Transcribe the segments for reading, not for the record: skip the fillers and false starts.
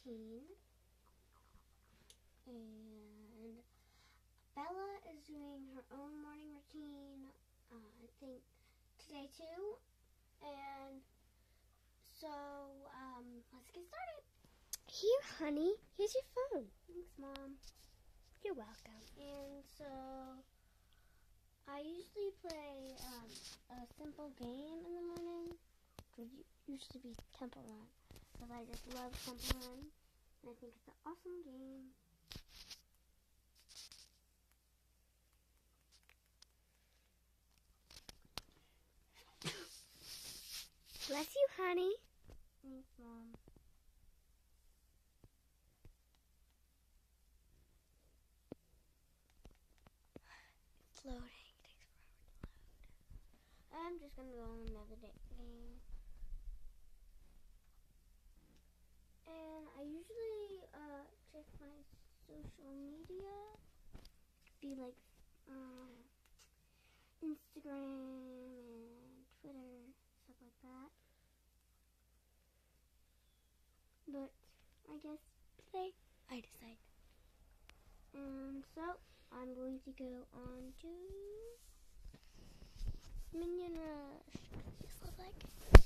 routine. And Bella is doing her own morning routine, I think today too. And so, let's get started. Here, honey. Here's your phone. Thanks, Mom. You're welcome. And so, I usually play a simple game in the morning, which would usually be Temple Run, because I just love Temple Run, and I think it's an awesome game. Bless you, honey. Thanks, Mom. It's loading. It takes forever to load. I'm just going to go on another game. And I usually check my social media, be like Instagram and Twitter, stuff like that. But I guess today I decide. And so I'm going to go on to Minion Rush. This looks like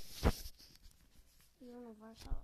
Universal.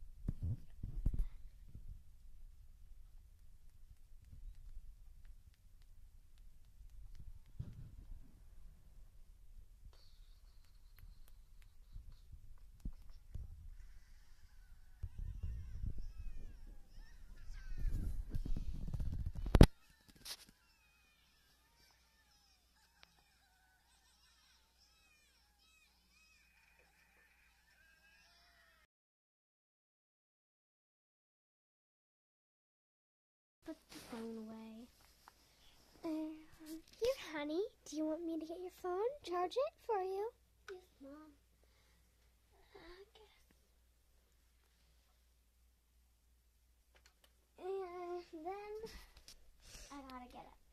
Put the phone away. Here, honey. Do you want me to get your phone? Charge it for you? Yes, Mom. I guess. And then I gotta get up.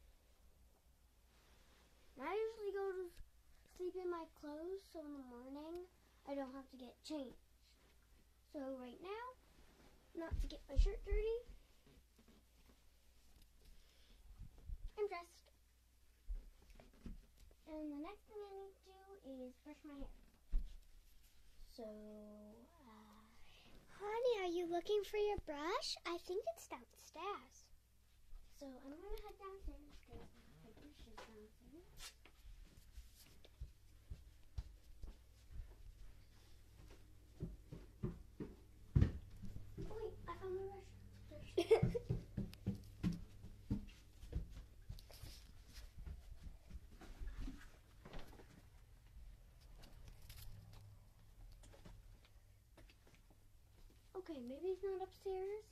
And I usually go to sleep in my clothes, so in the morning I don't have to get changed. So right now, not to get my shirt dirty, I'm dressed. And the next thing I need to do is brush my hair. So, Honey, are you looking for your brush? I think it's downstairs. So I'm going to head downstairs because my brush is downstairs. Oh wait, I found my brush. Okay, maybe it's not upstairs.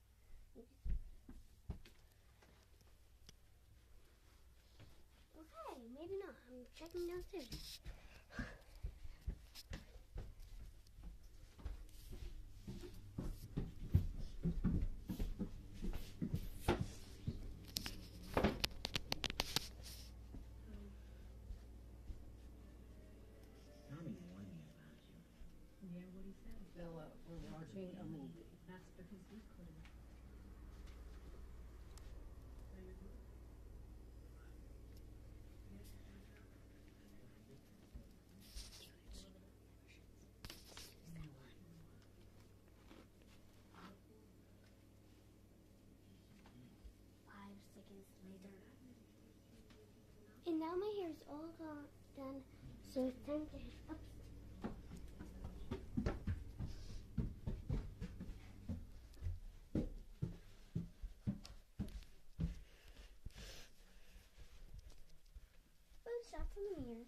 Okay, maybe not. I'm checking downstairs. Bella, we're watching a movie. That's because we couldn't. And now my hair is all done, so it's time to head up. Both shots in the mirror.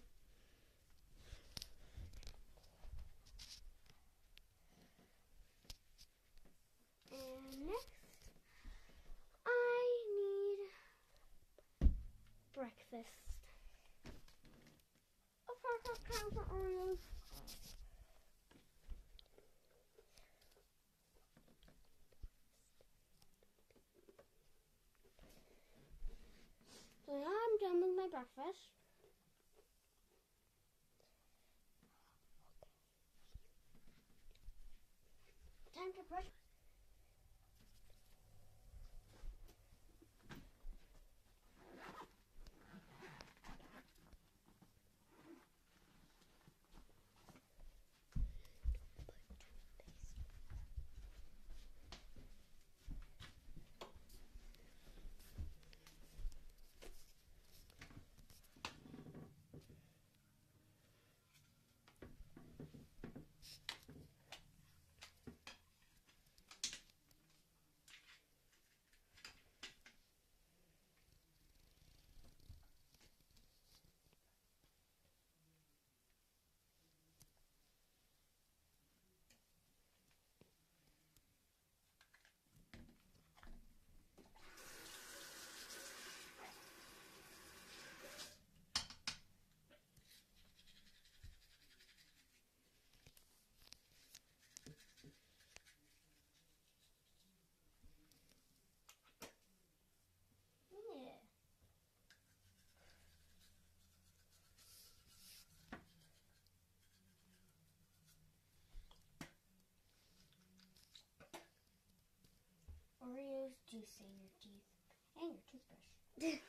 And next, I need breakfast. Time for Oreos. So now I'm done with my breakfast. Time to brush. juice in your teeth and your toothbrush.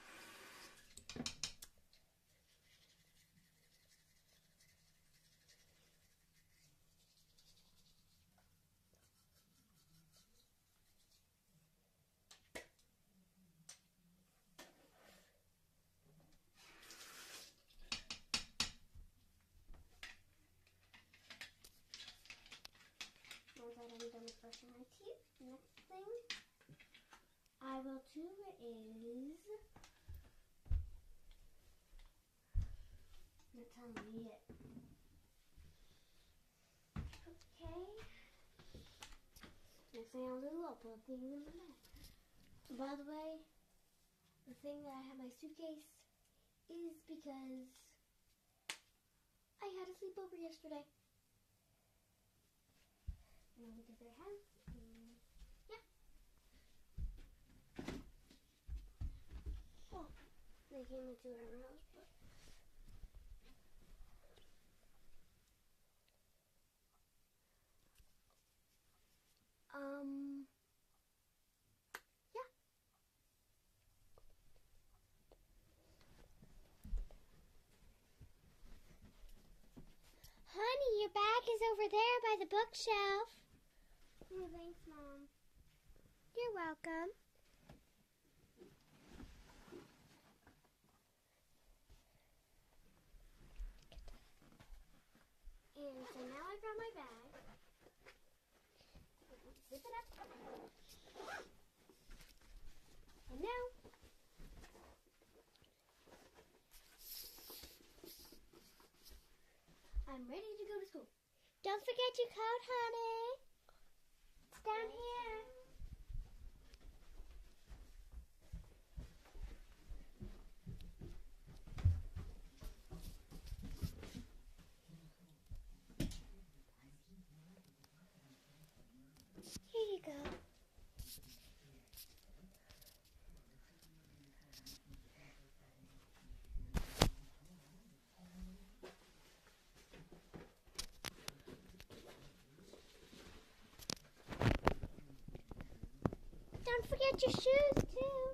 Now that I'm done with brushing my teeth, next thing I will do is not telling me it. Okay. Next thing I'll do, I'll put things in my bag. By the way, the thing that I have my suitcase is because I had a sleepover yesterday. And I went to their house, and yeah. Oh, they came into our house, but yeah. Honey, your bag is over there by the bookshelf. Oh, thanks, Mom. You're welcome. And so now I got my bag. Zip it up. And now I'm ready to go to school. Don't forget your coat, honey. It's down here. Here you go. Don't forget your shoes, too.